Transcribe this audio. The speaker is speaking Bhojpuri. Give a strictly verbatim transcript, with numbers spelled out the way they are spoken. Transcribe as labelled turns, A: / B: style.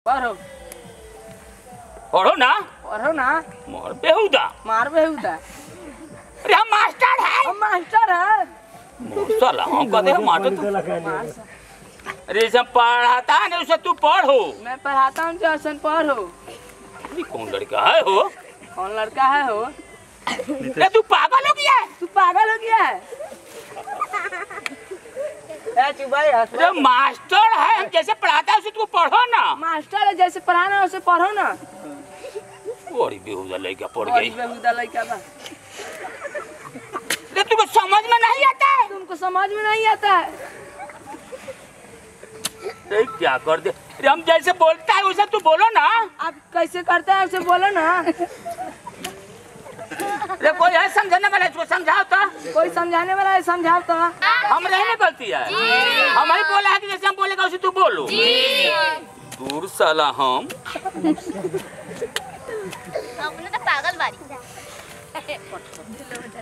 A: पढ़ो
B: पढ़ो ना
A: पढ़ो ना।
B: मार बेहुदा
A: मार बेहुदा।
B: अरे हम मास्टर है
A: हम मास्टर है।
B: साला हम कहते हैं मास्टर तू अरे जैसे पढ़ाता है ना उसे तू पढ़ो।
A: मैं पढ़ाता हूँ जैसन पढ़ो।
B: ये कौन लड़का है हो?
A: कौन लड़का है हो?
B: अरे तू पागल हो गया है?
A: तू पागल हो गया है? ए चुप भाई हंस।
B: अरे मास्टर है हम जैसे पढ़ाता है उसे तू पढ़ो ना।
A: मास्टर है जैसे पढ़ाना है उसे पढ़ो ना।
B: बड़ी बेहुदा लड़का पढ़
A: बड़ी
B: गई।
A: बेहुदा लड़का बा।
B: अरे तुमको समझ में नहीं आता है?
A: तुमको समझ में नहीं आता है?
B: अरे क्या कर दे? अरे हम जैसे बोलता है उसे तू बोलो ना।
A: आप कैसे करते हैं उसे बोलो ना।
B: अरे कोई है समझाने वाला इसको समझाओ तो।
A: कोई समझाने वाला है समझाओ तो।
B: हम रहने गलती है हम ही बोला है कि जैसे हम बोलेगा उसे तू बोलो। दूर साला हम
C: अपने तो पागल बारी